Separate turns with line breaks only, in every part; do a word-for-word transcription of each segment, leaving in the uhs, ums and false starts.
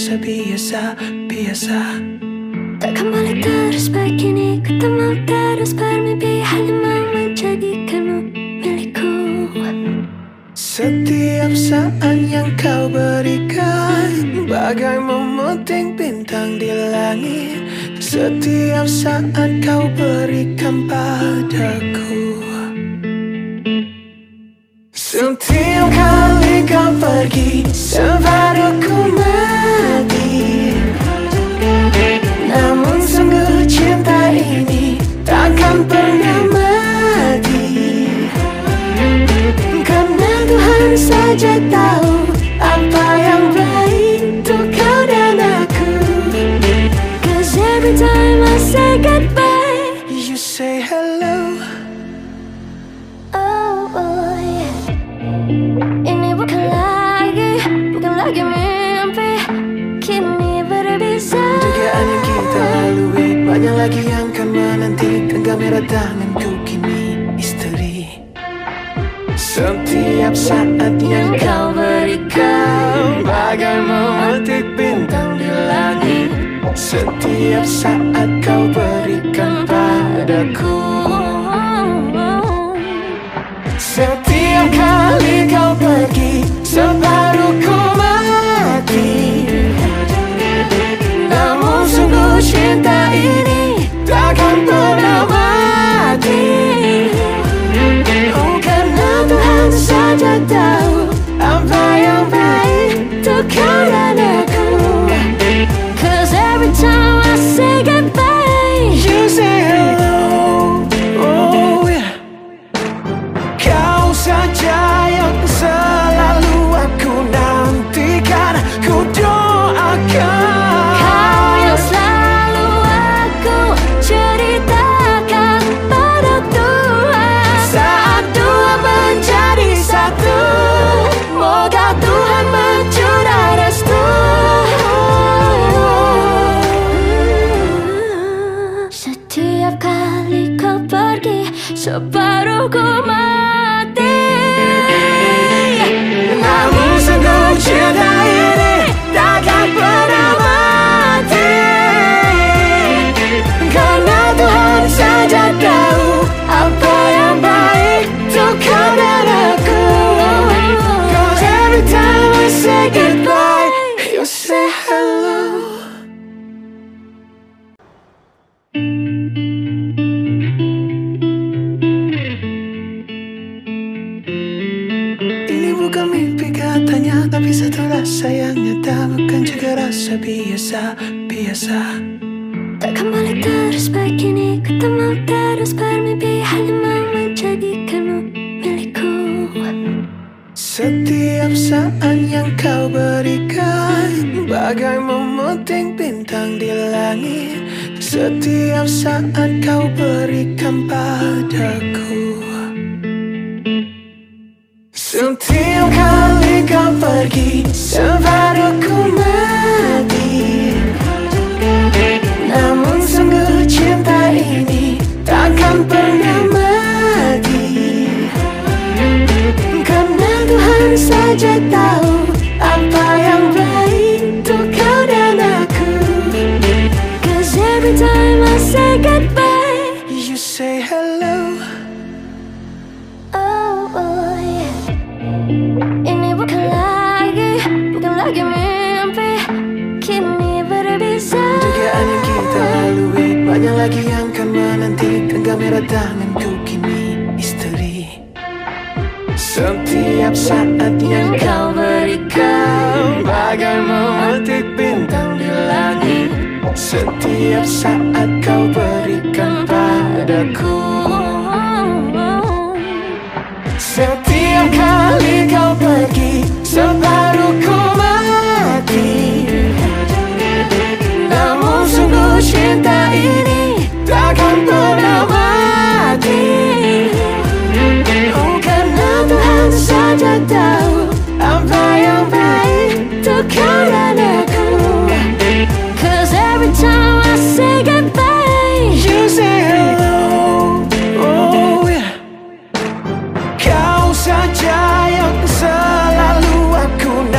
rasa biasa-biasa.
Takkan balik terus begini, ku tak mau terus bermimpi, hanya mau menjadikanmu milikku.
Setiap saat yang kau berikan bagai memetik bintang di langit. Setiap saat kau berikan padaku. Setiap kali kau pergi separuh ku mati. Namun sungguh cinta ini takkan pernah mati. Karena Tuhan saja tahu apa yang baik untuk kau dan aku.
Cause every time I say goodbye,
you say hello.
oh, oh yeah. Ini bukan lagi, bukan lagi mimpi, kini berbisa.
Dugaan yang kita lalui banyak lagi yang kan menanti. Genggam merah tanganku kini istri. Setiap saat yang kau berikan bagai memetik bintang di langit. Setiap saat kau berikan padaku. Setiap kali kau pergi separuh ku mati. Namun sungguh cinta ini takkan pernah mati. Oh, karena Tuhan saja tahu apa yang baik untuk kau dan aku.
Cause every time I say goodbye,
You say hello. Oh yeah. Kau saja yang selalu aku nantikan, ku doakan.
kau yang selalu aku ceritakan pada Tuhan.
Saat dua menjadi satu, moga Tuhan mencurah restu.
Setiap kali kau pergi, separuhku mati.
Namun sungguh cinta ini takkan pernah mati. Karena Tuhan saja tahu apa yang baik untuk kau dan aku. Cause every time we say goodbye, you say hello. Ini bukan mimpi katanya, tapi satu rasa yang nyata, bukan juga rasa biasa-biasa.
Takkan balik terus begini, ku tak mau terus bermimpi, hanya mau menjadikanmu milikku.
Setiap saat yang kau berikan bagai memetik bintang di langit. Setiap saat kau berikan padaku. Setiap kali kau pergi separuh ku mati. Namun sungguh cinta ini takkan pernah mati. Karena Tuhan saja tahu apa yang baik untuk kau dan aku.
Cause every time I say goodbye,
You say hello.
oh, oh yeah. Ini bukan lagi, bukan lagi mimpi, kini berbisa.
Dugaan yang kita lalui banyak lagi yang kan menanti. Genggam merah tanganku kini istri. Setiap saat yang kau berikan bagai memetik bintang di langit. Setiap saat kau berikan padaku. Setiap kali kau pergi separuh ku mati. Namun sungguh cinta ini takkan pernah mati. Oh, karena Tuhan saja tahu apa yang baik untuk kau dan aku.
Cause every time I say goodbye,
You say hello. Oh yeah. Kau saja yang selalu aku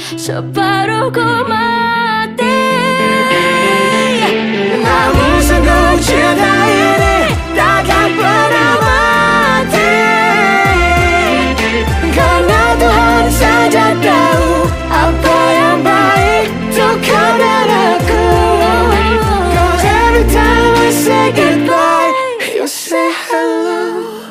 separuhku mati.
Namun sungguh cinta ini takkan pernah mati, karena Tuhan saja tahu apa yang baik untuk kau dan aku. 'Cause every time we say goodbye, you say hello.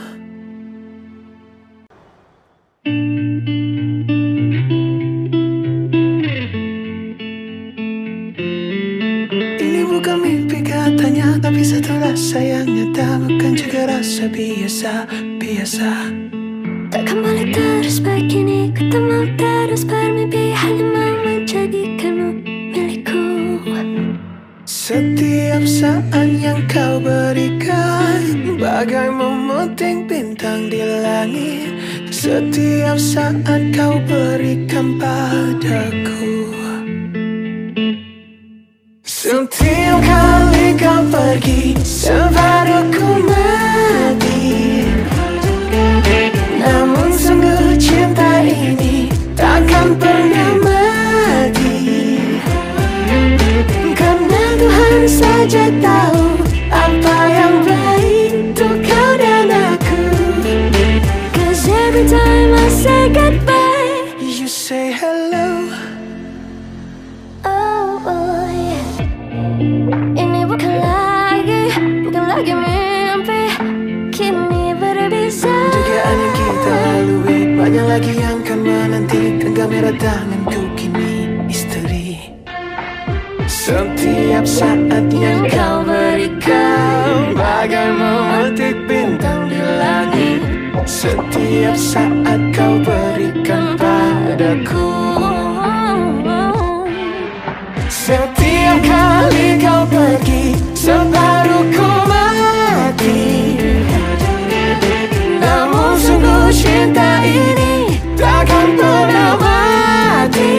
Ini bukan mimpi katanya, tapi satu rasa yang nyata, bukan juga rasa biasa-biasa.
Takkan boleh terus begini, ku tak mau terus bermimpi hanya mau menjadikanmu milikku.
Setiap saat yang kau berikan bagai memetik bintang di langit. Setiap saat kau berikan padaku. Setiap kali kau pergi separuhku mati, namun sungguh cinta ini takkan pernah mati, karena Tuhan saja tahu apa yang baik untuk kau dan aku.
'Cause every time I say goodbye,
You say hello.
oh, oh yeah. Ini bukan lagi, bukan lagi mimpi, kini berbisa.
Dugaan yang kita lalui banyak lagi yang kan menanti. Genggam erat tanganku kini istri. Setiap saat yang kau berikan bagai memetik bintang di langit. Setiap saat kau berikan padaku. Setiap kali kau pergi separuhku mati, namun sungguh cinta ini takkan pernah mati,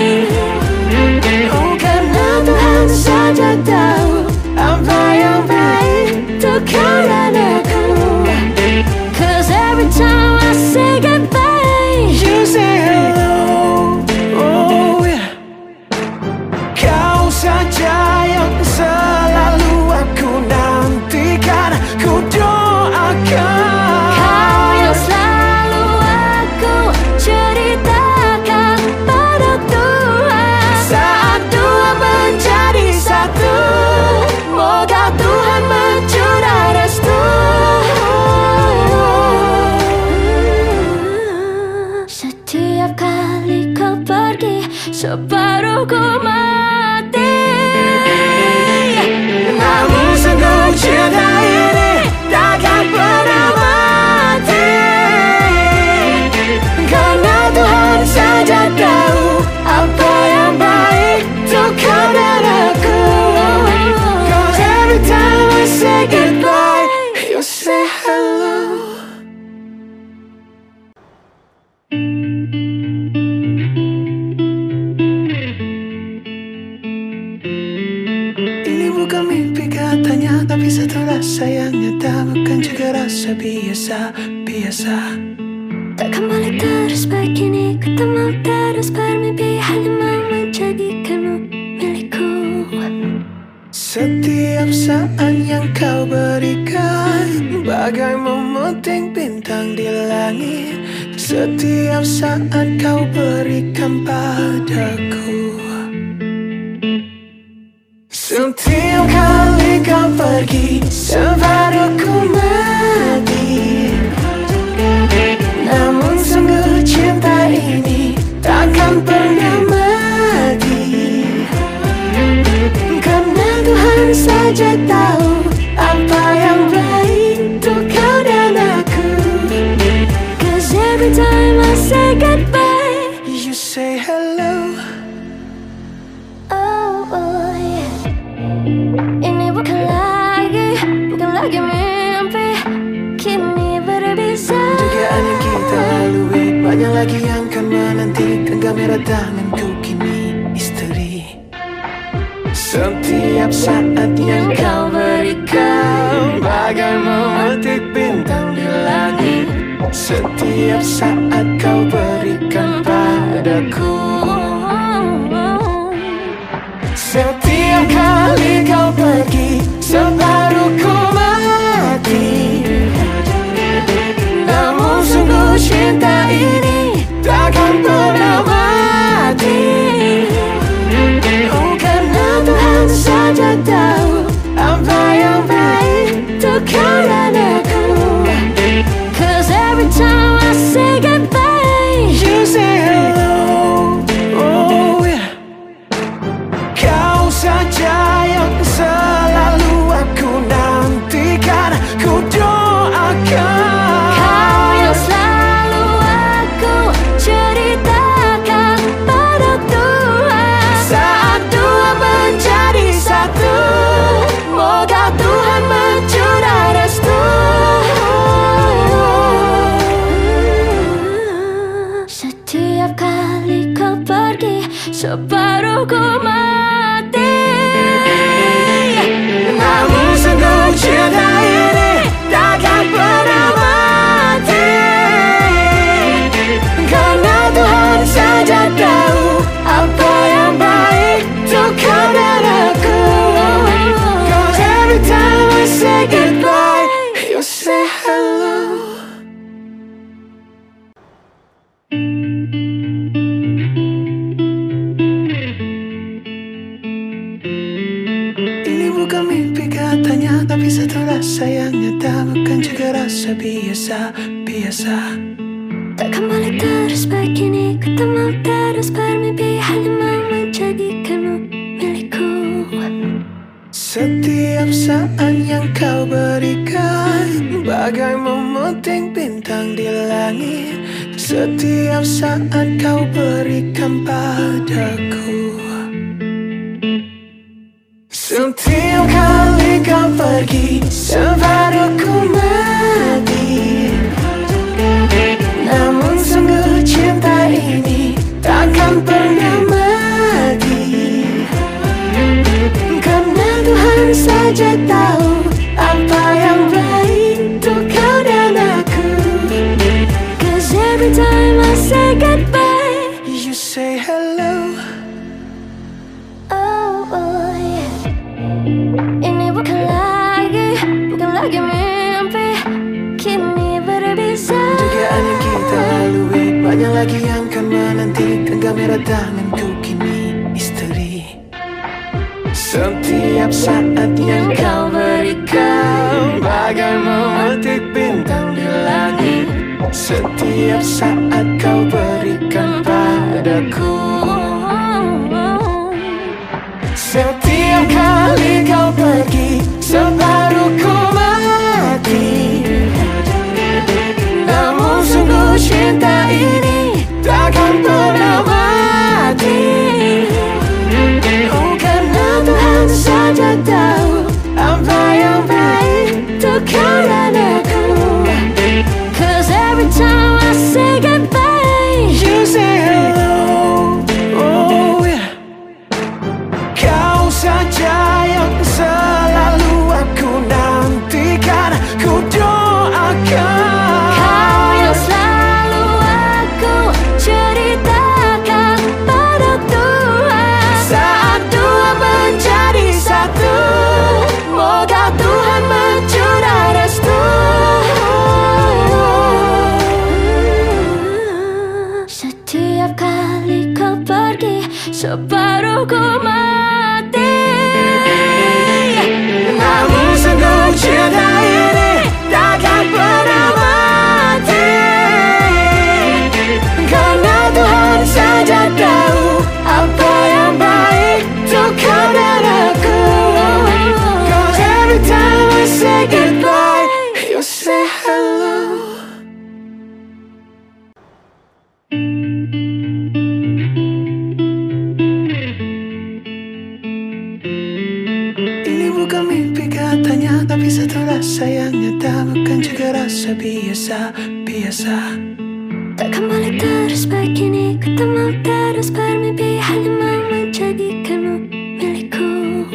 oh, karena Tuhan saja tahu apa yang baik untuk kau dan aku.
'Cause every time I say goodbye,
You say hello, oh yeah. Kau saja yang selalu aku nantikan, ku doakan.
kau yang selalu aku ceritakan pada Tuhan.
Saat dua menjadi satu, moga Tuhan mencurah restu.
Setiap kali kau pergi, separuhku mati.
Namun sungguh cinta ini takkan pernah mati, karena Tuhan saja tahu apa yang baik untuk kau dan aku. 'Cause every time we say goodbye, you say hello. Ini bukan mimpi katanya, tapi satu rasa yang nyata, bukan juga rasa biasa-biasa.
Takkan boleh terus begini, ku tak mau terus bermimpi hanya mau menjadikanmu milikku.
Setiap saat yang kau berikan bagai memetik bintang di langit. Setiap saat kau berikan padaku. Setiap kali kau pergi separuhku mati, namun sungguh cinta ini takkan pernah mati, karena Tuhan saja tahu apa yang baik untuk kau dan aku.
'Cause every time I say goodbye,
You say hello.
oh, oh yeah. Ini bukan lagi, bukan lagi mimpi, kini berbisa.
Dugaan yang kita lalui banyak lagi yang kan menanti. Genggam erat tanganku kini istri. Setiap saat yang kau berikan bagai memetik bintang di langit. Setiap saat kau berikan padaku. Setiap kali kau pergi, separuhku mati. Namun sungguh cinta ini takkan pernah mati. Oh, karena Tuhan saja tahu apa yang baik untuk kau dan aku. Cause every time I say goodbye, you say hello. Oh yeah. Kau saja yang selalu aku nantikan, ku doakan.
Kau yang selalu aku ceritakan pada Tuhan.
Saat dua menjadi satu, moga Tuhan mencurah restu.
Setiap kali kau pergi, separuhku mati.
Namun sungguh cinta ini takkan pernah mati. Karena Tuhan saja tahu apa yang baik untuk kau dan aku. Cause every time we say goodbye, you say hello. Ini bukan mimpi katanya, tapi satu rasa yang nyata, bukan juga rasa biasa-biasa.
Takkan boleh terus begini, ku tak mau terus bermimpi hanya mau menjadikanmu milikku.
Setiap saat yang kau berikan bagai memetik bintang di langit. Setiap saat kau berikan padaku. Setiap kali kau pergi, separuhku mati. Namun sungguh cinta ini takkan pernah mati. Karena Tuhan saja tahu apa yang baik untuk kau dan aku.
Cause every time I say goodbye,
You say hello.
oh, oh yeah. Ini bukan lagi, bukan lagi mimpi, kini berbisa.
Dugaan yang kita lalui, banyak lagi yang kan menanti. Genggam erat tanganku kini istri. Setiap saat yang kau berikan bagai memetik bintang di langit. Setiap saat kau berikan padaku. Setiap kali kau pergi, separuhku mati. Namun sungguh cinta ini takkan pernah mati. Oh, karena Tuhan saja tahu apa yang baik untuk kau dan aku.
Cause every time I say goodbye,
You say hello. Oh yeah. Kau saja yang selalu aku nantikan, ku doakan.
kau yang selalu aku ceritakan pada Tuhan.
Saat dua menjadi satu, moga Tuhan mencurah restu.
Setiap kali kau pergi, separuhku mati.
Namun sungguh cinta ini takkan pernah mati. Karena Tuhan saja tahu apa yang baik untuk kau dan aku. Cause every time we say goodbye, you say hello. Ini bukan mimpi katanya, tapi satu rasa yang nyata, bukan juga rasa biasa-biasa.
Takkan boleh terus begini, ku tak mau terus bermimpi hanya mau menjadikanmu milikku.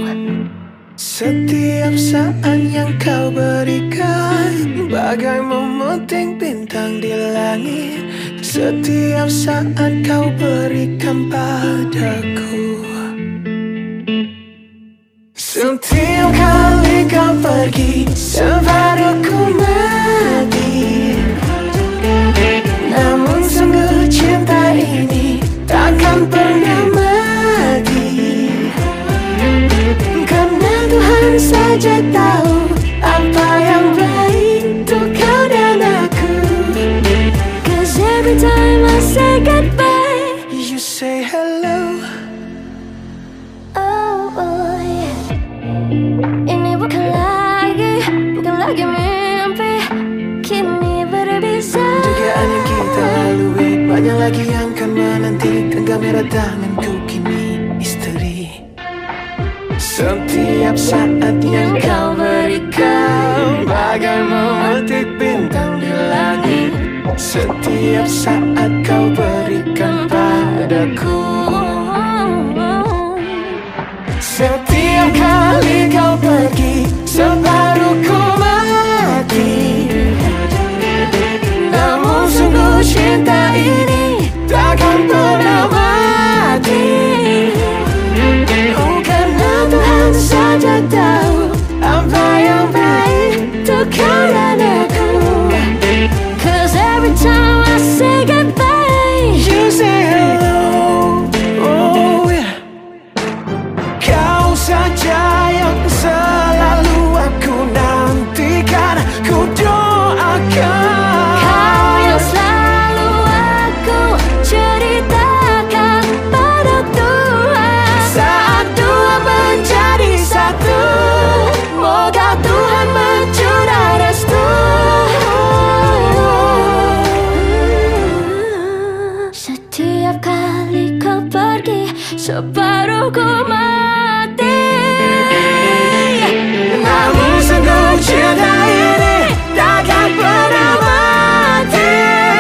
Setiap saat yang kau berikan bagai memetik bintang di langit. Setiap saat kau berikan padaku. Setiap kali kau pergi, separuh ku mati. Namun sungguh cinta ini takkan pernah mati. Karena Tuhan saja tahu apa yang baik untuk kau dan aku.
Cause every time I say goodbye,
you say hello.
oh, oh yeah. Ini bukan lagi, bukan lagi mimpi. Kini berbisa.
Dugaan yang kita lalui, banyak lagi yang kan menanti. Genggam erat tanganku kini istri. Setiap saat yang kau berikan bagai memetik bintang di langit. Setiap saat kau berikan padaku. Setiap kali kau pergi, separuh ku mati. Namun sungguh cinta ini takkan pernah mati. Oh, karena Tuhan saja tahu apa yang baik untuk kau dan aku.
Cause every time I say goodbye,
you say hello. Oh yeah. Kau saja yang selalu aku nantikan, ku doakan.
kau yang selalu aku ceritakan pada Tuhan.
Saat dua menjadi satu, moga Tuhan mencurah restu.
Setiap kali kau pergi, separuhku mati.
Namun sungguh cinta ini takkan pernah mati.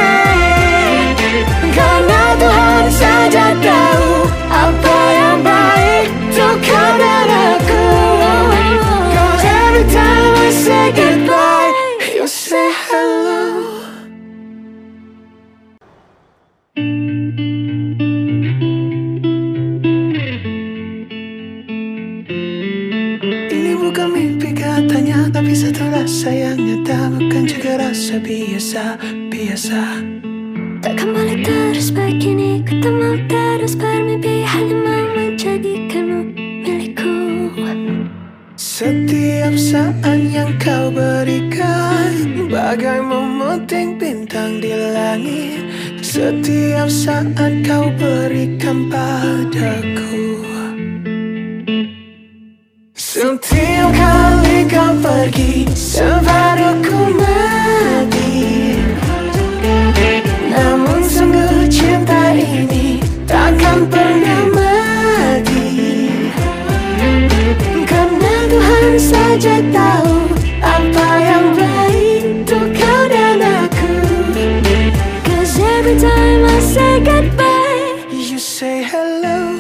Karena Tuhan saja tahu apa yang baik untuk kau dan aku. Cause every time we say goodbye, you say hello. Ini bukan mimpi katanya, tapi satu rasa yang nyata, bukan juga rasa biasa-biasa.
Takkan boleh terus begini, ku tak mau terus bermimpi, hanya mau menjadikanmu milikku.
Setiap saat yang kau berikan bagai memetik bintang di langit. Setiap saat kau berikan padaku. Setiap kali kau pergi, separuh ku mati. Namun sungguh cinta ini takkan pernah mati. Karena Tuhan saja tahu apa yang baik untuk kau dan aku.
Cause every time I say goodbye,
you say hello.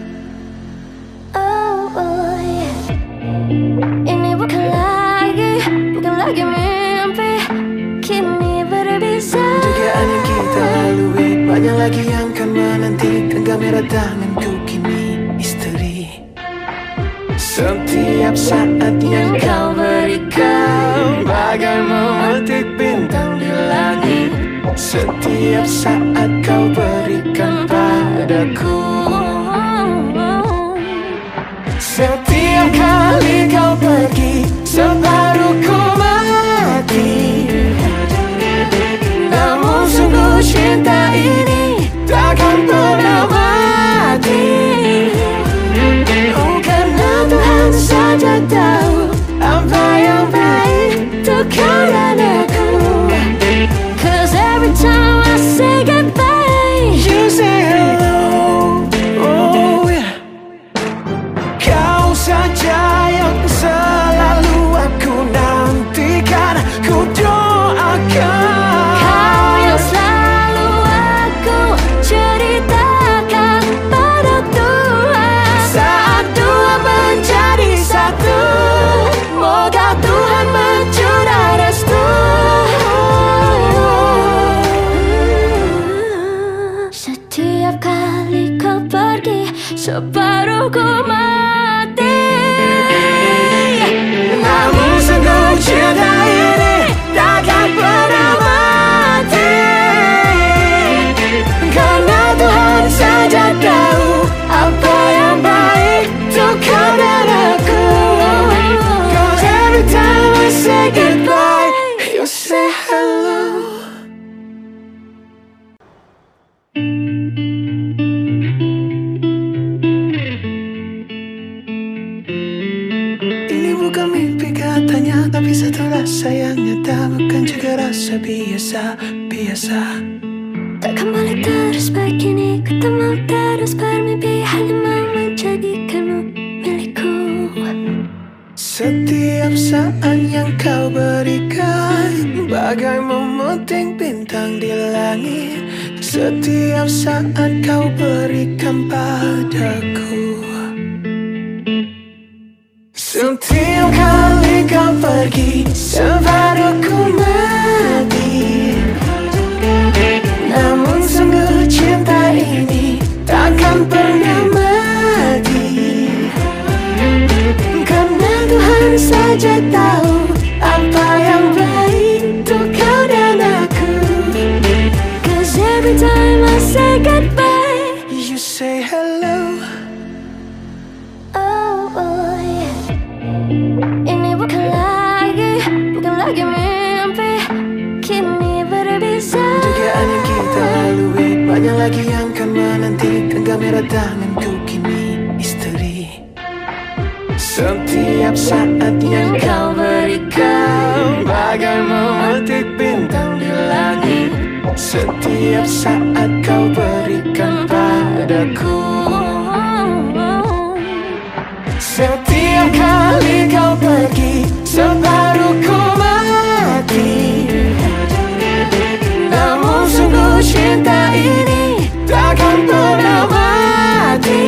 oh, oh yeah. Ini bukan lagi, bukan lagi mimpi. Kini berbisa.
Dugaan yang kita lalui, banyak lagi yang kan menanti. Genggam erat tanganku kini istri. Setiap saat yang kau berikan bagai memetik bintang di langit. Setiap saat kau berikan padaku. Setiap kali kau pergi, separuh ku mati. Namun sungguh cinta ini takkan pernah mati. Oh, karena Tuhan saja tahu apa yang baik untuk kau dan aku.
Cause every time I say goodbye,
you say hello. Oh yeah. Kau saja yang selalu aku nantikan, ku doakan.
kau yang selalu aku ceritakan pada Tuhan.
Saat dua menjadi satu, moga Tuhan mencurah restu.
Setiap kali kau pergi, separuhku mati.
rasa biasa-biasa.
Takkan balik terus begini, ku tak mau terus bermimpi hanya mau menjadikanmu milikku.
Setiap saat yang kau berikan bagai memetik bintang di langit. Setiap saat kau berikan padaku. Setiap kali kau pergi separuh ku mati. Namun sungguh cinta ini takkan pernah mati. Karena Tuhan saja tahu apa yang baik untuk kau dan aku.
Cause every time I say goodbye,
you say hello.
oh, oh yeah. Ini bukan lagi, bukan lagi mimpi, kini berbisa.
Dugaan yang kita lalui banyak lagi yang kan menanti. Genggam erat tanganku kini istri. Setiap saat yang kau berikan bagai memetik bintang di langit. Setiap saat kau berikan padaku. Setiap kali kau pergi separuh ku mati. Namun sungguh cinta ini takkan pernah mati.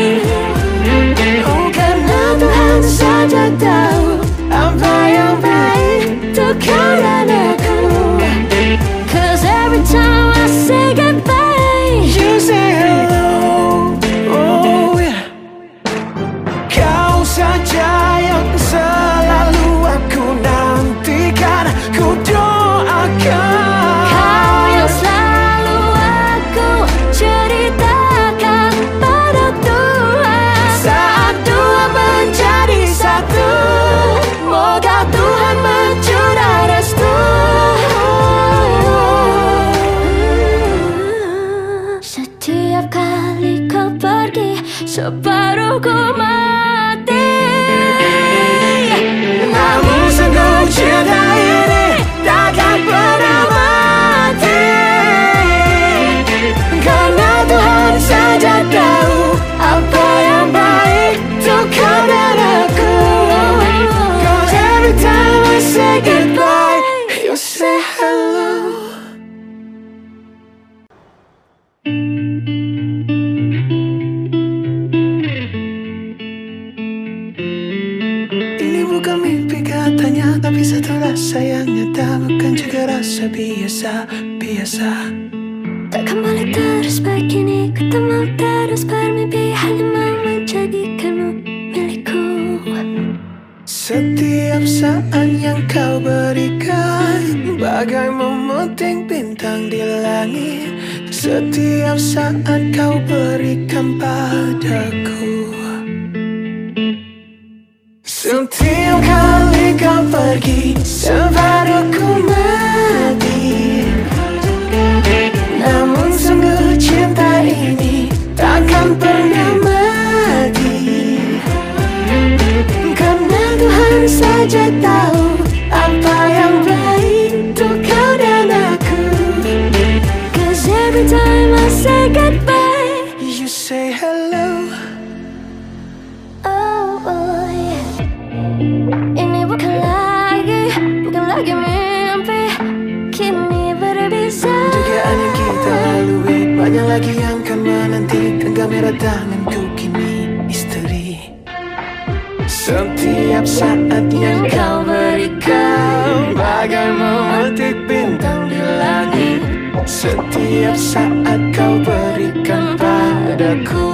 Oh, karena Tuhan saja tahu apa yang baik untuk kau dan aku.
Cause every time I say goodbye,
You say hello. Oh yeah. Kau saja yang selalu aku nantikan, ku doakan.
kau yang selalu aku ceritakan pada Tuhan.
Saat dua menjadi satu, moga Tuhan mencurah restu.
Setiap kali kau pergi, separuh ku mati.
Namun sungguh cinta ini takkan pernah mati. Karena Tuhan saja tahu apa yang baik untuk kau dan aku. Cause every time I say goodbye, you say hello. Ini bukan mimpi katanya, tapi satu rasa yang nyata, bukan juga rasa biasa-biasa.
Takkan balik terus begini, ku tak mau terus bermimpi hanya mau menjadikanmu milikku.
Setiap saat yang kau berikan bagai memetik bintang di langit. Setiap saat kau berikan padaku. Setiap kali kau pergi separuh ku mati. Namun sungguh cinta ini takkan pernah mati. Karena Tuhan saja tahu apa yang baik untuk kau dan aku.
Cause every time I say goodbye,
You say hello.
oh, oh yeah. Ini bukan lagi, bukan lagi mimpi, kini berbisa.
Dugaan yang kita lalui banyak lagi yang kan menanti. Genggam erat tanganku kini istri. Setiap saat yang kau berikan bagai memetik bintang di langit. Setiap saat kau berikan padaku.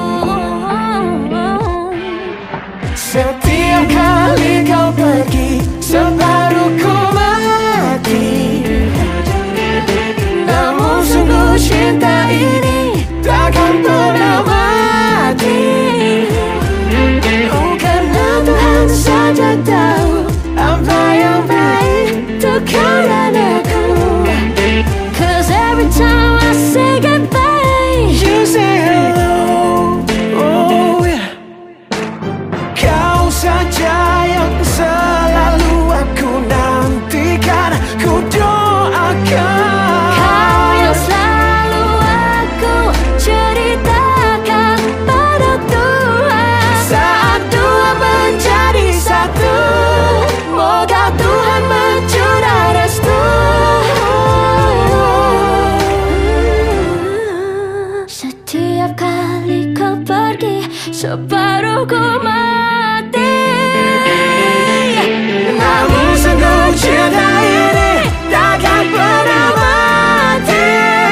Setiap kali kau pergi separuh ku mati. Namun sungguh cinta ini takkan pernah mati. Oh, karena Tuhan saja tahu apa yang baik untuk kau dan aku.
Cause every time I say goodbye,
You say hello. Oh yeah. Kau saja yang selalu aku
separuhku mati.
Namun sungguh cinta ini takkan pernah mati,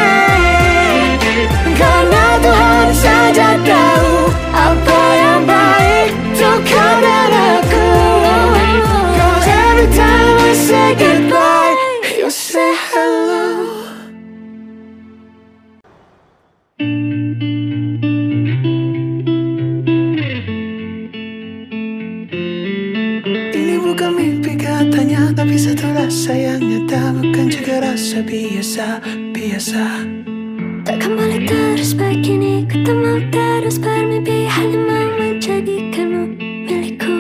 karena Tuhan saja tahu apa yang baik untuk kau dan aku. 'Cause every time we say goodbye, you say hello. Ini bukan mimpi katanya, tapi satu rasa yang nyata, bukan juga rasa biasa-biasa.
Takkan boleh terus begini, ku tak mau terus bermimpi hanya mau menjadikanmu milikku.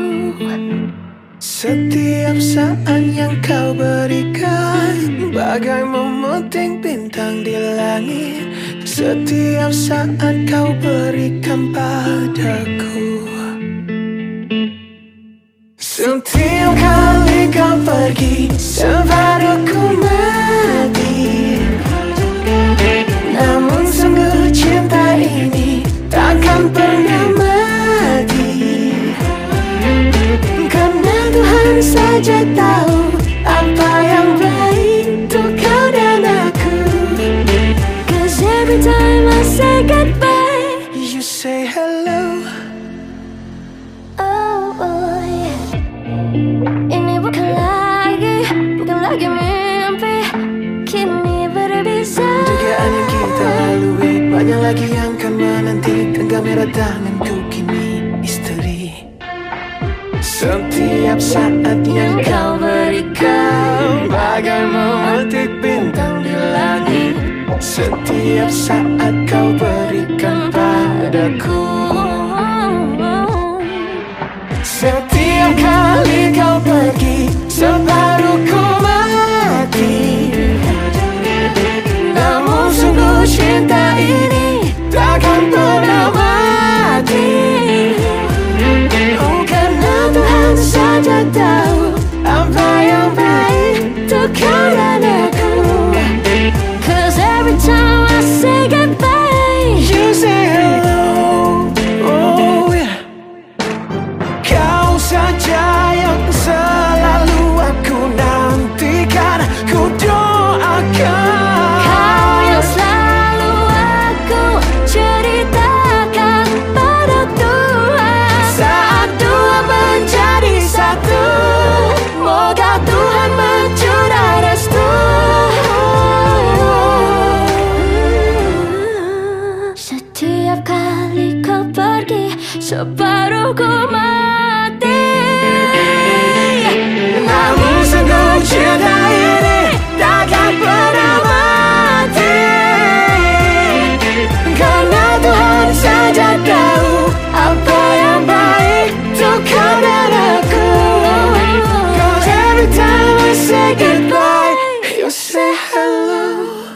Setiap saat yang kau berikan bagai memetik bintang di langit. Setiap saat kau berikan padaku. Setiap kali kau pergi separuhku mati, namun sungguh cinta ini takkan pernah mati, karena Tuhan saja tahu apa yang baik untuk kau dan aku.
'Cause every time I say goodbye,
You say hello.
oh, oh yeah. Ini bukan lagi, bukan lagi mimpi, kini berbisa.
Dugaan yang kita lalui banyak lagi yang kan menanti. Genggam erat tanganku kini istri. Setiap saat yang kau berikan bagai memetik bintang di langit. Setiap saat kau berikan padaku. Setiap kali kau pergi separuhku mati, namun sungguh cinta ini takkan pernah mati, oh, karena Tuhan saja tahu apa yang baik untuk kau dan aku.
'Cause every time I say goodbye,
You say hello, oh yeah. Kau saja yang selalu aku nantikan, ku doakan.
kau yang selalu aku ceritakan pada Tuhan.
Saat dua menjadi satu, moga Tuhan mencurah restu.
Setiap kali kau pergi, separuhku mati.
Namun sungguh cinta ini takkan pernah mati, karena Tuhan saja tahu apa yang baik untuk kau dan aku. 'Cause every time we say goodbye, you say hello.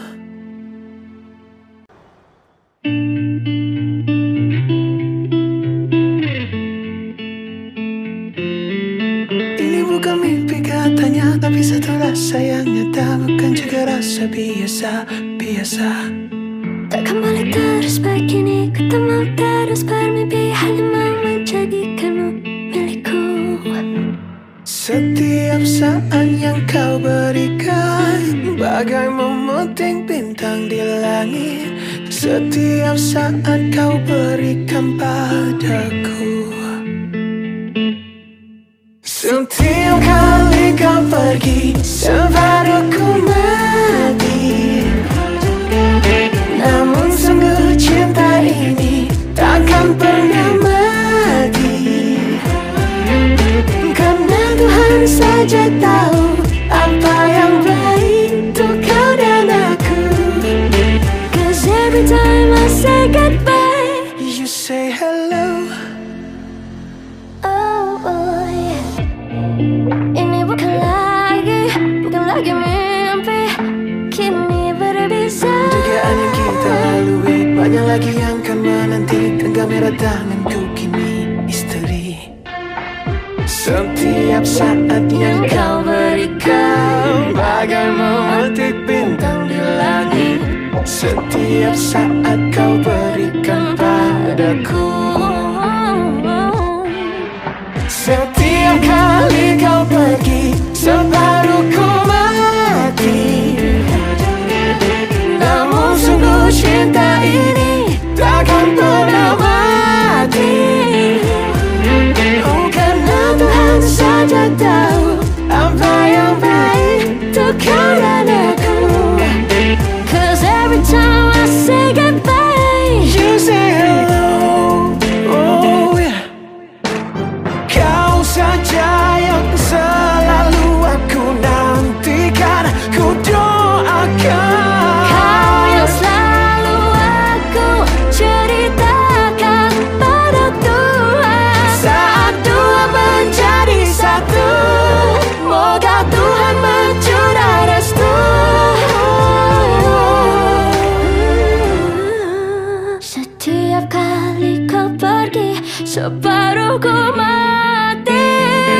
Ini bukan mimpi katanya, tapi satu rasa yang nyata, bukan juga rasa biasa-biasa.
Takkan boleh terus begini, ku tak mau terus bermimpi hanya mau menjadikanmu milikku.
Setiap saat yang kau berikan bagai memetik bintang di langit. Setiap saat kau berikan padaku. Setiap kali kau pergi separuhku mati, namun sungguh cinta ini takkan pernah mati, karena Tuhan saja tahu apa yang baik untuk kau dan aku.
'Cause every time I say goodbye,
You say hello.
oh, oh yeah. Ini bukan lagi, bukan lagi mimpi, kini berbisa.
Dugaan yang kita lalui banyak lagi yang kan menanti. Genggam erat tanganku kini istri. Setiap saat yang kau berikan bagai memetik bintang di langit. Setiap saat kau berikan padaku. Setiap kali kau pergi, separuhku mati. Namun sungguh cinta ini takkan pernah mati. Oh, karena Tuhan saja tahu apa yang baik untuk kau dan aku. Cause every time I say goodbye, you say hello. Oh yeah. Kau saja yang selalu aku nantikan, ku doakan.
Kau yang selalu aku ceritakan pada Tuhan.
Saat dua menjadi satu, moga Tuhan mencurah restu.
Setiap kali kau pergi, separuhku mati.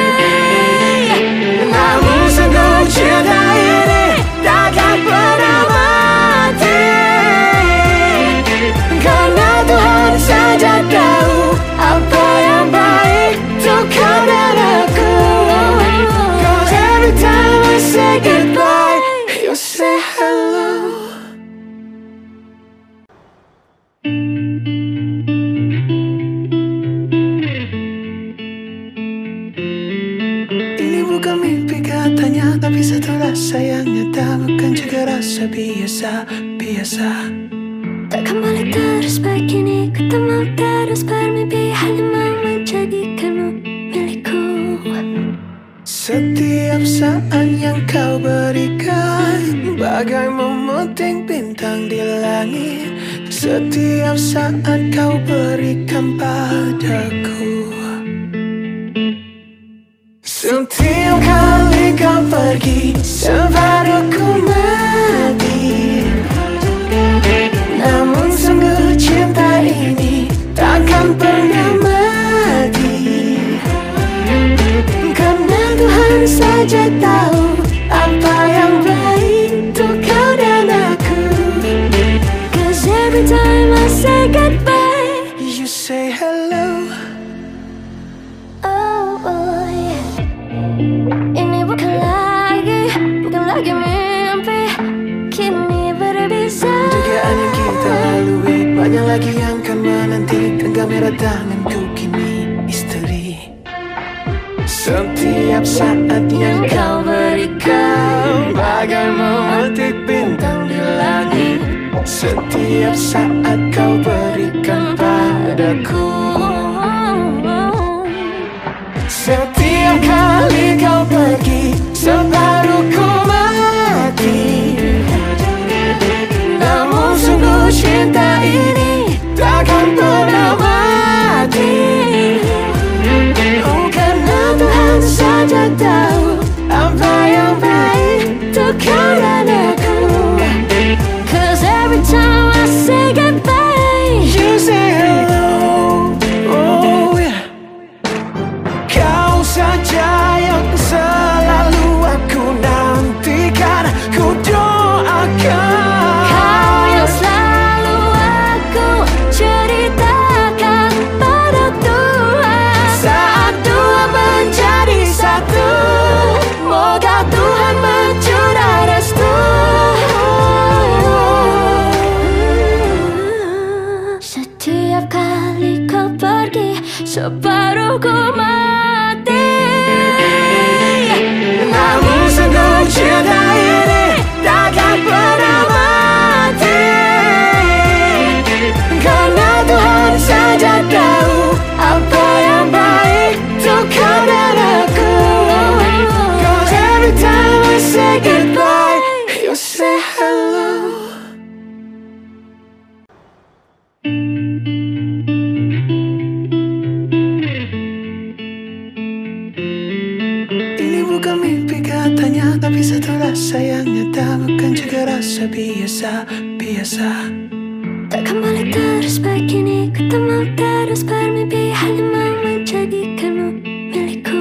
Namun sungguh cinta ini takkan pernah mati. Karena Tuhan saja tahu apa yang baik untuk kau dan aku. Cause every time I say goodbye, you say hello. Ini bukan mimpi katanya, tapi satu rasa yang nyata, bukan juga rasa biasa-biasa.
Takkan boleh terus begini, ku tak mau terus bermimpi hanya mau menjadikanmu milikku.
Setiap saat yang kau berikan bagai memetik bintang di langit. Setiap saat kau berikan padaku. Setiap kali kau pergi, separuhku mati. Namun sungguh cinta ini takkan pernah mati. Karena Tuhan saja tahu apa yang baik untuk kau dan aku.
Cause every time I say goodbye,
You say hello.
oh, oh yeah. Ini bukan lagi, bukan lagi mimpi, kini berbisa.
Dugaan yang kita lalui, banyak lagi yang kan menanti. Genggam erat tanganku kini istri. Setiap saat yang kau berikan bagai memetik bintang di langit. Setiap saat kau berikan padaku. Setiap kali kau pergi, separuhku mati. Namun sungguh cinta ini takkan pernah mati. Oh, karena Tuhan saja tahu apa yang baik untuk kau dan aku.
Cause every time I say goodbye,
You say hello. Oh yeah. Kau saja yang selalu aku nantikan, ku doakan.
kau yang selalu aku ceritakan pada Tuhan.
Saat dua menjadi satu, moga Tuhan mencurah restu.
Setiap kali kau pergi, separuhku mati.
Namun sungguh cinta ini takkan pernah mati. Karena Tuhan saja tahu apa yang baik untuk kau dan aku. Cause every time I say goodbye, you say hello. Ini bukan mimpi katanya, tapi satu rasa yang nyata, bukan juga rasa biasa-biasa.
Takkan boleh terus begini, ku tak mau terus bermimpi hanya mau menjadikanmu milikku.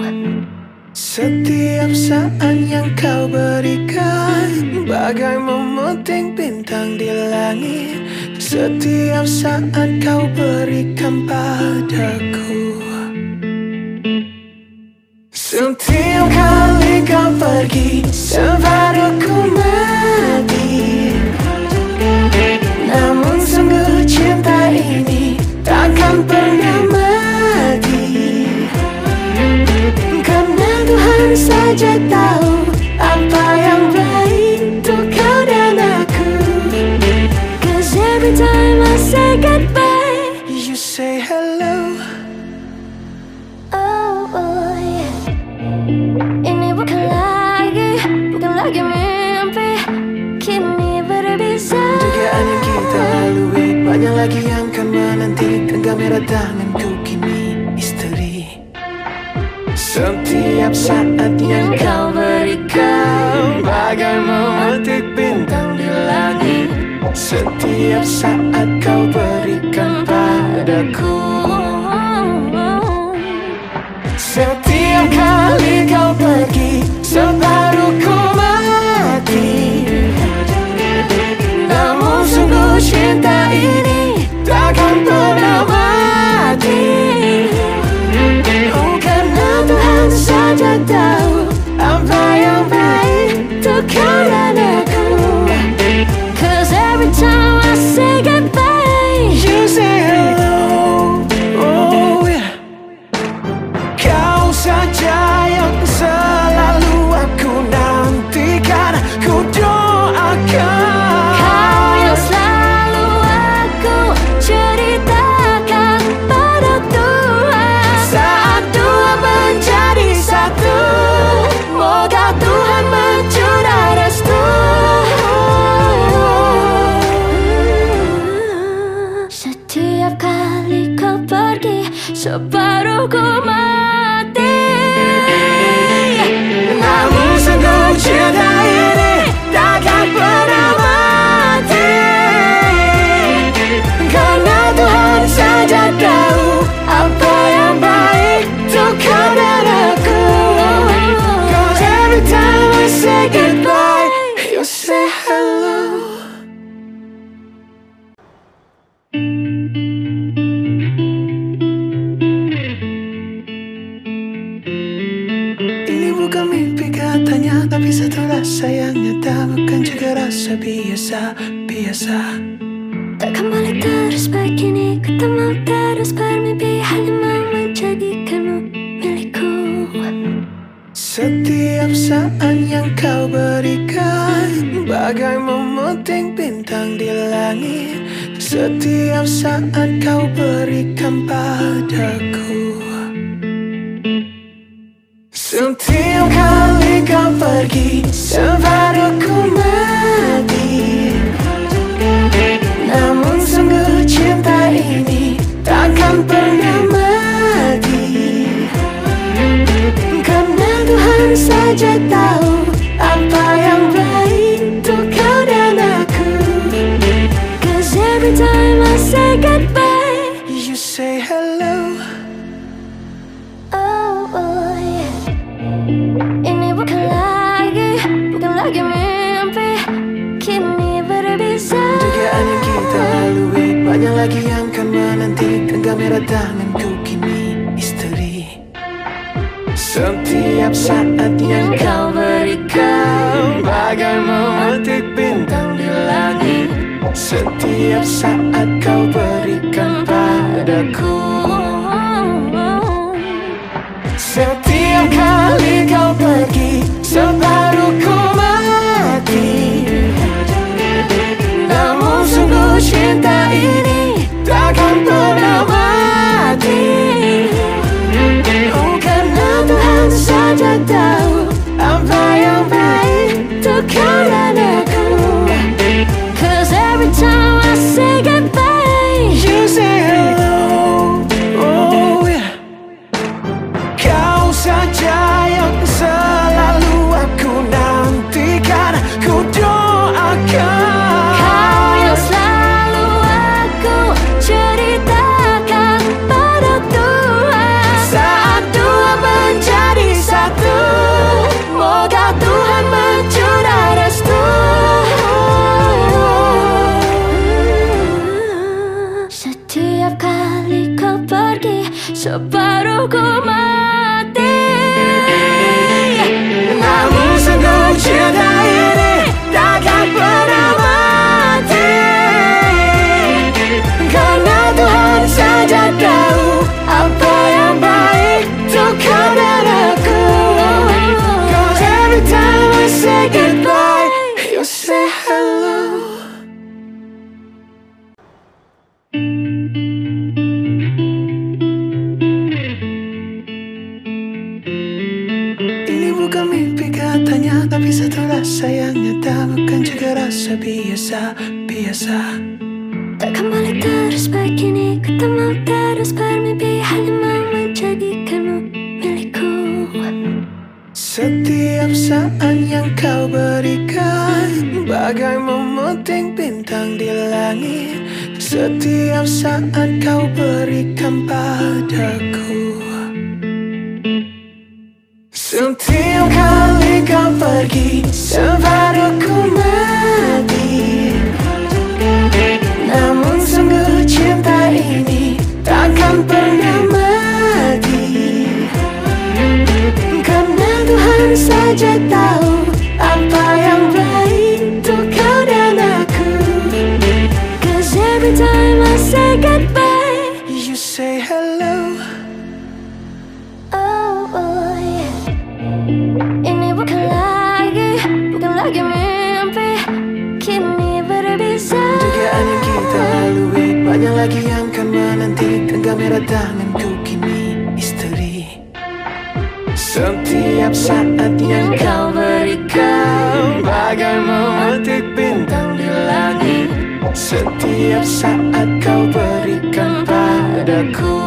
Setiap saat yang kau berikan bagai memetik bintang di langit. Setiap saat kau berikan padaku. Setiap kali kau pergi, separuh ku mati. Namun sungguh cinta ini takkan pernah mati. Karena Tuhan saja tahu apa yang baik untuk kau dan aku. Cause every time I say goodbye, you say hello. Oh, oh yeah. Ini bukan lagi, bukan lagi mimpi. Kini berbisa. Dugaan yang kita lalui, banyak lagi yang kan menanti. Genggam erat tanganku kini istri. Setiap saat yang kau berikan bagai memetik bintang di langit. Setiap saat kau berikan padaku. Setiap kali kau pergi, separuh ku mati. Namun sungguh cinta ini takkan pernah mati. Oh, karena Tuhan saja tahu apa yang baik untuk kau dan aku. Cause every time I say goodbye, you say hello. Oh yeah. Kau saja yang selalu aku nantikan, ku doakan. Kau yang selalu aku ceritakan pada Tuhan. Saat dua menjadi satu, moga Tuhan mencurah restu. Setiap kali kau pergi, separuhku mati. Namun sungguh cinta ini takkan pernah mati. Karena Tuhan saja tahu apa yang baik untuk kau dan aku. Cause every time we say goodbye, you say hello. Ini bukan mimpi katanya, tapi satu rasa yang nyata, bukan juga rasa biasa-biasa.
Takkan boleh terus begini, ku tak mau terus bermimpi hanya mau menjadikanmu milikku.
Setiap saat yang kau berikan bagai memetik bintang di langit. Setiap saat kau berikan padaku. Setiap kali kau pergi, separuh ku mati. Namun sungguh cinta ini takkan pernah mati. Karena Tuhan saja tahu apa yang baik untuk kau dan aku. Cause every time I say goodbye, you say hello.
Oh, oh yeah. Ini bukan lagi, bukan lagi mimpi. Kini berbisa.
Dugaan yang kita lalui, banyak lagi yang kan menanti. Genggam erat tanganku kini istri. Setiap saat yang kau berikan bagai memetik bintang di langit. Setiap saat kau berikan padaku. Setiap kali kau pergi, separuh ku mati. Namun sungguh cinta ini takkan pernah mati. Oh, karena Tuhan saja tahu apa yang baik untuk kau dan aku. Cause every time I say goodbye, you say hello. Oh yeah. Kau saja yang selalu aku nantikan, ku doakan.
kau yang selalu aku ceritakan pada Tuhan.
Saat dua menjadi satu, moga Tuhan mencurah restu.
Setiap kali kau pergi, separuhku mati.
rasa biasa-biasa.
Takkan balik terus begini, ku tak mau terus bermimpi hanya mau menjadikanmu milikku.
Setiap saat yang kau berikan bagai memetik bintang di langit. Setiap saat kau berikan padaku. Setiap kali kau pergi separuh ku mati. Namun sungguh cinta ini takkan pernah mati. Karena Tuhan saja tahu apa yang baik untuk kau dan aku.
Cause every time I say goodbye,
you say hello.
oh, oh yeah. Ini bukan lagi, bukan lagi mimpi, kini berbisa.
Dugaan yang kita lalui banyak lagi yang kan menanti. Genggam erat tanganku kini istri. Setiap saat yang kau berikan bagai memetik bintang di langit. Setiap saat kau berikan padaku.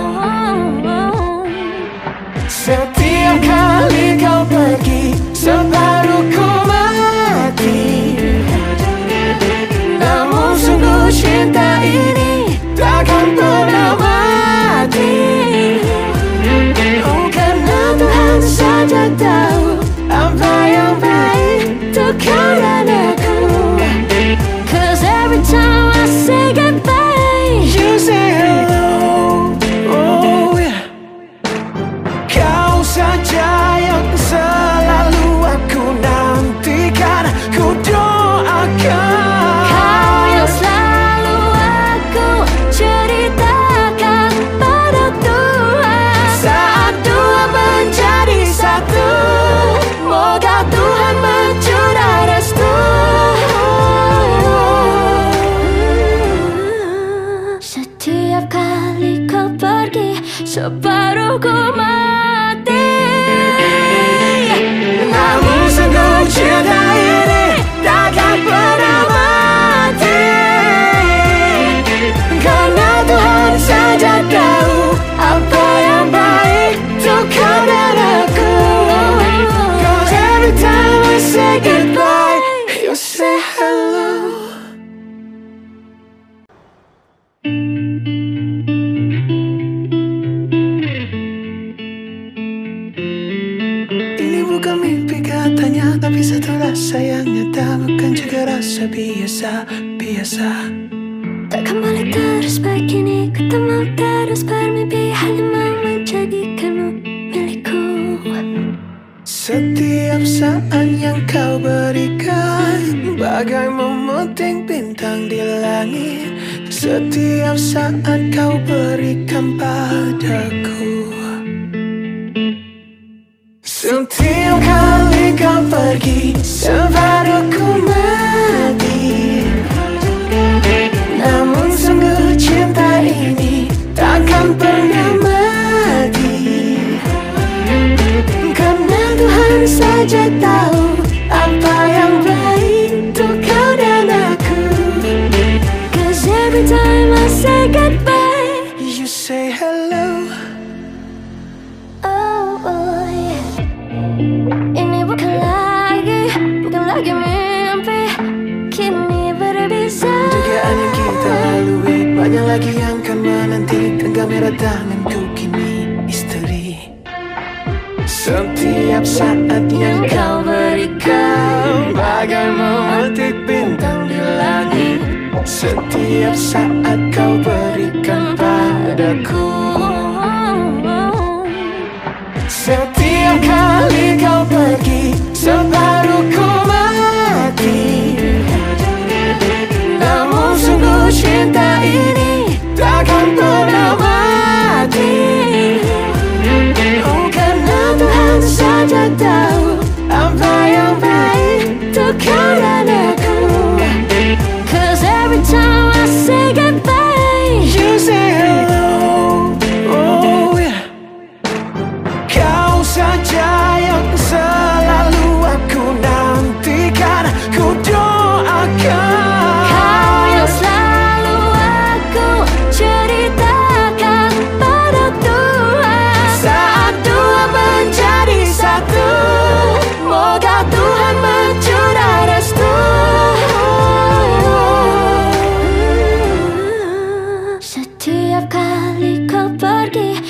Setiap kali kau pergi separuh ku mati. Namun sungguh cinta ini takkan pernah mati. Oh, karena Tuhan saja tahu apa yang baik untuk kau dan aku.
Cause every time I say goodbye,
You say hello. Oh yeah. Kau saja yang selalu aku nantikan, ku doakan.
kau yang selalu aku ceritakan pada Tuhan.
Saat dua menjadi satu, moga Tuhan mencurah restu.
Setiap kali kau pergi, separuh ku mati.
Namun sungguh cinta ini takkan pernah mati. Karena Tuhan saja tahu apa yang baik untuk kau dan aku. Cause every time we say goodbye, you say hello. Ini bukan mimpi katanya, tapi satu rasa yang nyata, bukan juga rasa biasa-biasa.
Takkan balik terus begini, ku tak mau terus bermimpi hanya mau menjadikanmu milikku.
Setiap saat yang kau berikan bagai memetik bintang di langit. Setiap saat kau berikan padaku. Setiap kali kau pergi separuh ku mati. Namun sungguh cinta ini takkan pernah mati. Karena Tuhan saja tahu apa yang baik untuk kau dan aku.
Cause every time I say goodbye,
You say hello.
oh, oh yeah. Ini bukan lagi, bukan lagi mimpi, kini berbisa.
Dugaan yang kita lalui banyak lagi yang kan menanti. Genggam erat tanganku kini istri. Setiap saat yang kau berikan bagai memetik bintang di langit. Setiap saat kau berikan padaku. Setiap kali kau pergi separuh ku mati. Namun sungguh cinta ini takkan pernah mati. Oh, karena Tuhan saja tahu apa yang baik untuk kau dan aku.
Cause every time I say goodbye,
You say hello. Oh yeah. Kau saja yang selalu aku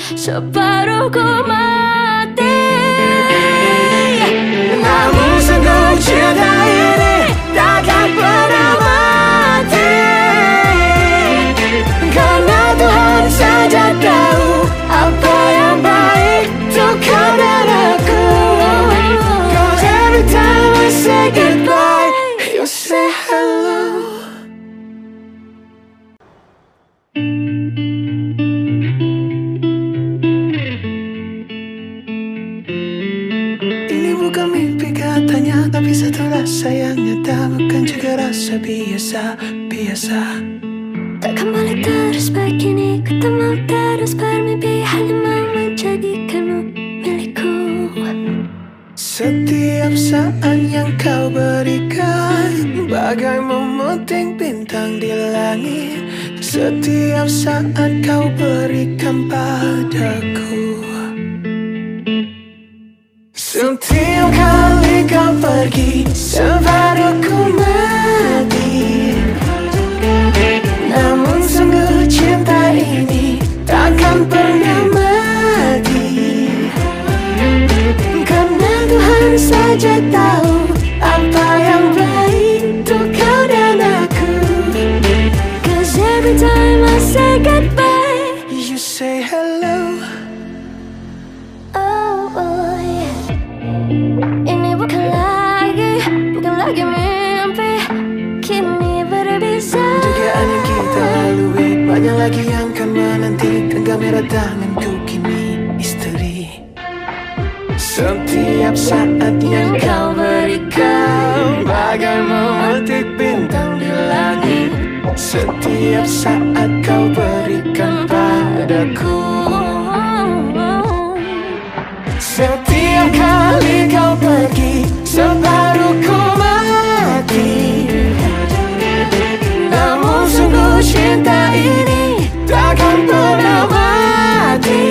separuhku mati.
Namun sungguh cinta ini takkan pernah mati, karena Tuhan saja tahu apa yang baik untuk kau dan aku. 'Cause every time we say goodbye, you say hello. Ini bukan mimpi katanya, tapi satu rasa yang nyata, bukan juga rasa biasa-biasa.
Takkan boleh terus begini, ku tak mau terus bermimpi hanya mau menjadikanmu milikku.
Setiap saat yang kau berikan bagai memetik bintang di langit. Setiap saat kau berikan padaku. Setiap kali kau pergi separuhku mati, namun sungguh cinta ini takkan pernah mati, karena Tuhan saja tahu apa yang baik untuk kau dan aku.
'Cause every time I say goodbye,
You say hello.
oh, oh yeah. Ini bukan lagi, bukan lagi mimpi, kini berbisa.
Dugaan yang kita lalui banyak lagi yang kan menanti. Genggam erat tanganku kini istri. Setiap saat yang kau berikan bagai memetik bintang di langit. Setiap saat kau berikan padaku. Setiap kali kau pergi separuhku mati, namun sungguh cinta ini takkan pernah mati,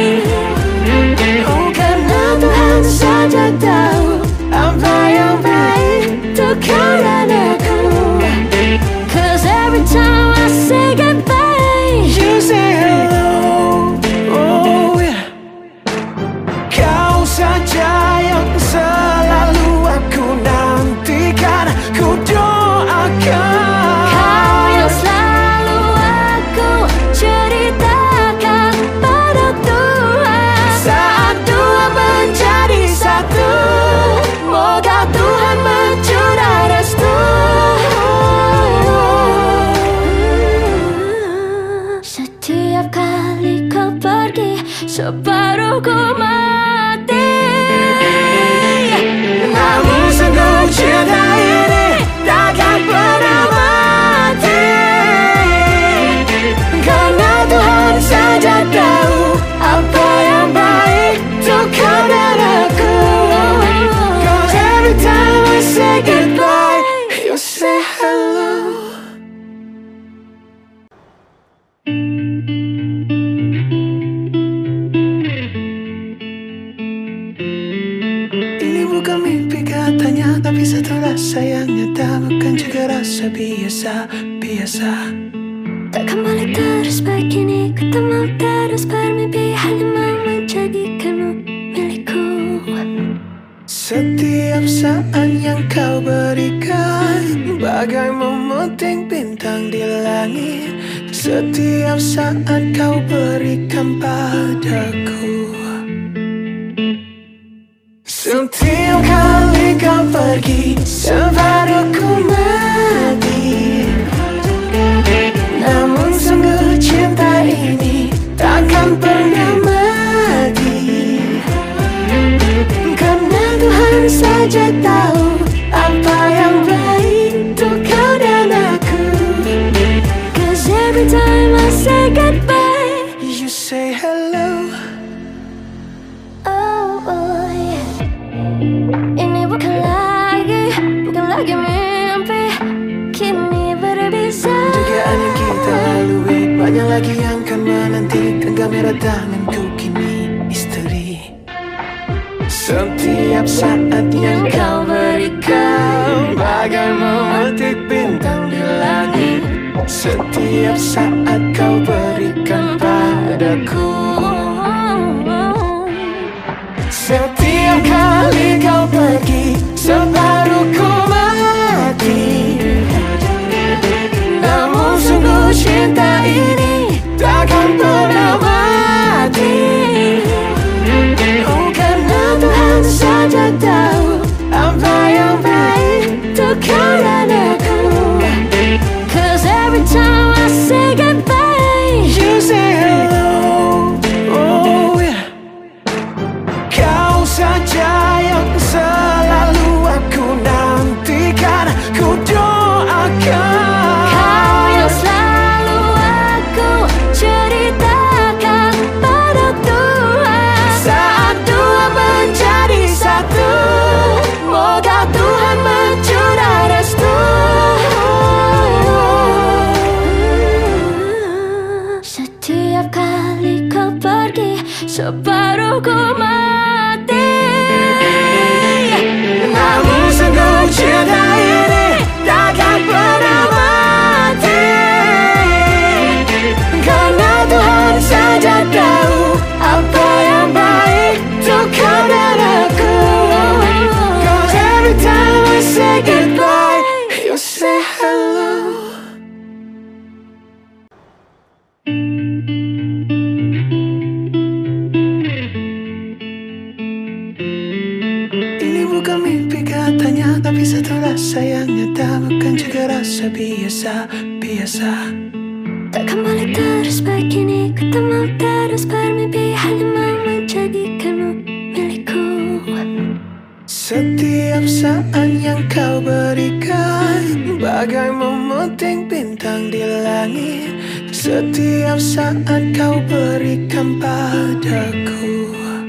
oh, karena Tuhan saja tahu apa yang baik untuk kau dan aku.
'Cause every time I say goodbye,
You say hello, oh yeah. Kau saja yang selalu aku nantikan, ku doakan.
kau yang selalu aku ceritakan pada Tuhan.
Saat dua menjadi satu, moga Tuhan mencurah restu.
Setiap kali kau pergi, separuhku mati.
Namun sungguh cinta ini takkan pernah mati, karena Tuhan saja tahu apa yang baik untuk kau dan aku. 'Cause every time we say goodbye, you say hello. Ini bukan mimpi katanya, tapi satu rasa yang nyata, bukan juga rasa biasa-biasa.
Takkan boleh terus begini, ku tak mau terus bermimpi hanya mau menjadikanmu milikku.
Setiap saat yang kau berikan bagai memetik bintang di langit. Setiap saat kau berikan padaku. Setiap kali kau pergi separuhku mati, namun sungguh cinta ini takkan pernah mati, karena Tuhan saja tahu apa yang baik untuk kau dan aku.
'Cause every time I say goodbye,
You say hello.
oh, oh yeah. Ini bukan lagi, bukan lagi mimpi, kini berbisa.
Dugaan yang kita lalui banyak lagi yang kan menanti. Genggam erat tanganku kini istri. Setiap saat yang kau berikan bagai memetik bintang di langit. Setiap saat kau berikan padaku. Setiap kali kau pergi, separuhku mati. Namun sungguh cinta ini takkan pernah mati. Oh, karena Tuhan saja tahu apa yang baik untuk kau dan aku. Cause every time I say goodbye, you say hello. Oh yeah. Kau saja yang selalu aku nantikan, ku doakan.
Kau yang selalu aku ceritakan pada Tuhan.
Saat dua menjadi satu, moga Tuhan mencurah restu.
Setiap kali kau pergi, separuhku mati.
Namun sungguh cinta ini takkan pernah mati. Karena Tuhan saja tahu apa yang baik untuk kau dan aku. Cause every time we say goodbye, you say hello. Ini bukan mimpi katanya, tapi satu rasa yang nyata, bukan juga rasa biasa-biasa.
Takkan boleh terus begini, ku tak mau terus bermimpi, hanya mau menjadikanmu milikku.
Setiap saat yang kau berikan, bagai memetik bintang di langit. Setiap saat kau berikan padaku.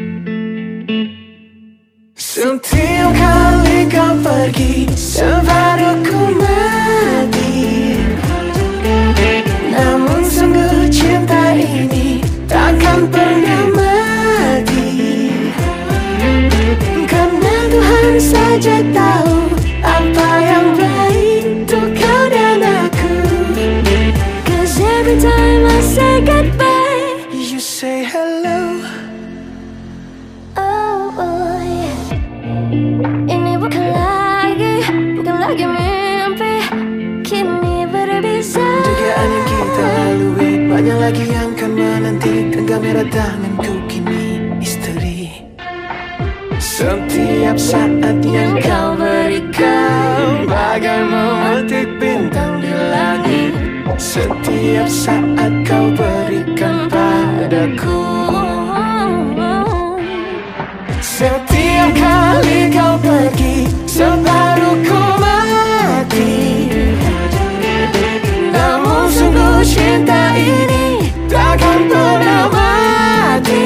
Setiap kali kau pergi, separuhku mati. Namun sungguh cinta ini takkan pernah mati. Karena Tuhan saja tahu apa yang baik untuk kau dan aku.
Cause every time I say goodbye,
You say hello.
oh, oh yeah. Ini bukan lagi, bukan lagi mimpi, kini berbisa.
Dugaan yang kita lalui, banyak lagi yang kan menanti. Genggam erat tanganku kini istri. Setiap saat yang kau berikan, bagai memetik bintang di langit. Setiap saat kau berikan padaku. Setiap kali kau pergi, separuhku mati. Namun sungguh cinta ini takkan pernah mati.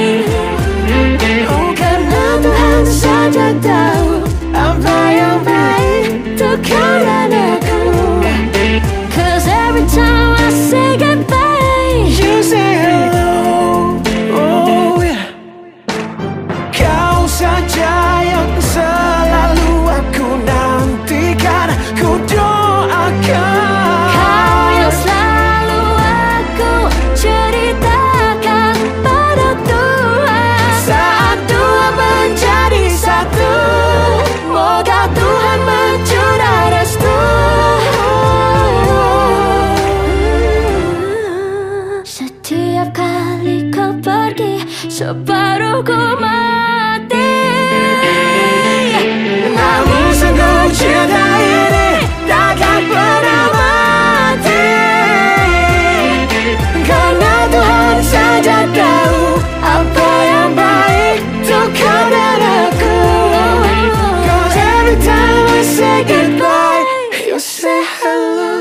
Oh, karena Tuhan saja tahu apa yang baik untuk kau dan aku.
Cause every time I say goodbye,
You say hello. Oh yeah. Kau saja yang selalu aku nantikan, ku doakan.
kau yang selalu aku ceritakan pada Tuhan.
Saat dua menjadi satu, moga Tuhan mencurah restu.
Setiap kali kau pergi, separuhku mati.
Namun sungguh cinta ini takkan pernah mati. Karena Tuhan saja tahu apa yang baik untuk kau dan aku. Cause every time we say goodbye, you say hello.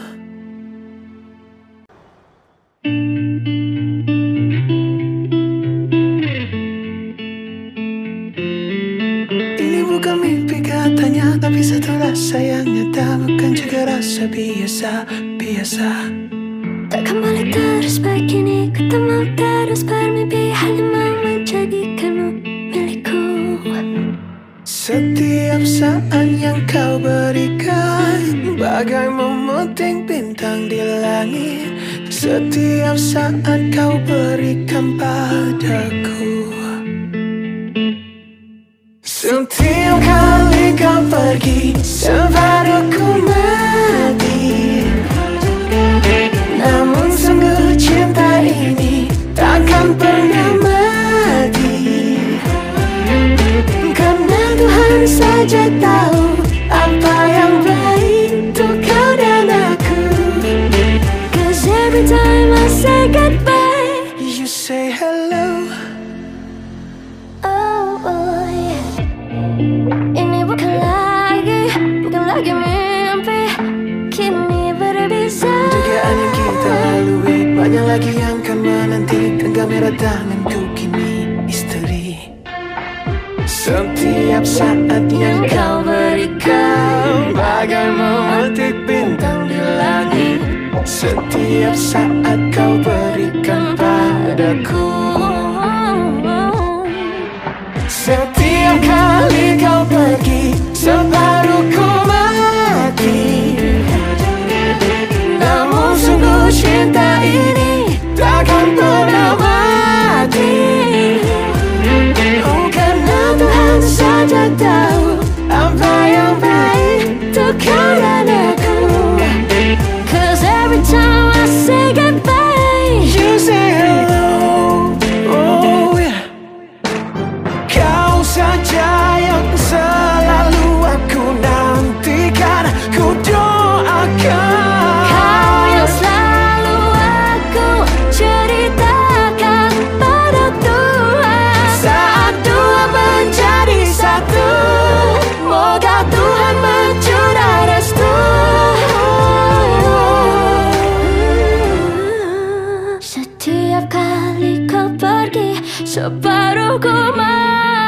Ini bukan mimpi katanya, tapi satu rasa yang nyata, bukan juga rasa biasa-biasa.
Takkan boleh terus begini, ku tak mau terus bermimpi, hanya mau menjadikanmu milikku.
Setiap saat yang kau berikan, bagai memetik bintang di langit. Setiap saat kau berikan padaku. Setiap kali kau pergi, separuh ku mati. Namun sungguh cinta ini takkan pernah mati, karena Tuhan saja tahu apa yang baik untuk kau dan aku.
Cause every time I say goodbye,
You say hello.
oh, oh yeah. Ini bukan lagi, bukan lagi mimpi, kini berbisa.
Dugaan yang kita lalui, banyak lagi yang kan menanti. Genggam erat tanganku kini istri. Setiap saat yang kau berikan bagai memetik bintang di langit. Setiap saat kau berikan padaku. Setiap kali kau pergi, separuh ku mati. Namun sungguh cinta ini takkan pernah mati, oh, karena Tuhan saja tahu apa yang baik untuk kau dan aku.
Cause every time I say goodbye,
You say hello, oh yeah. Kau saja yang selalu aku nantikan, ku doakan.
kau yang selalu aku ceritakan pada Tuhan.
Saat dua menjadi satu, moga Tuhan mencurah restu.
Setiap kali kau pergi, separuh ku mati.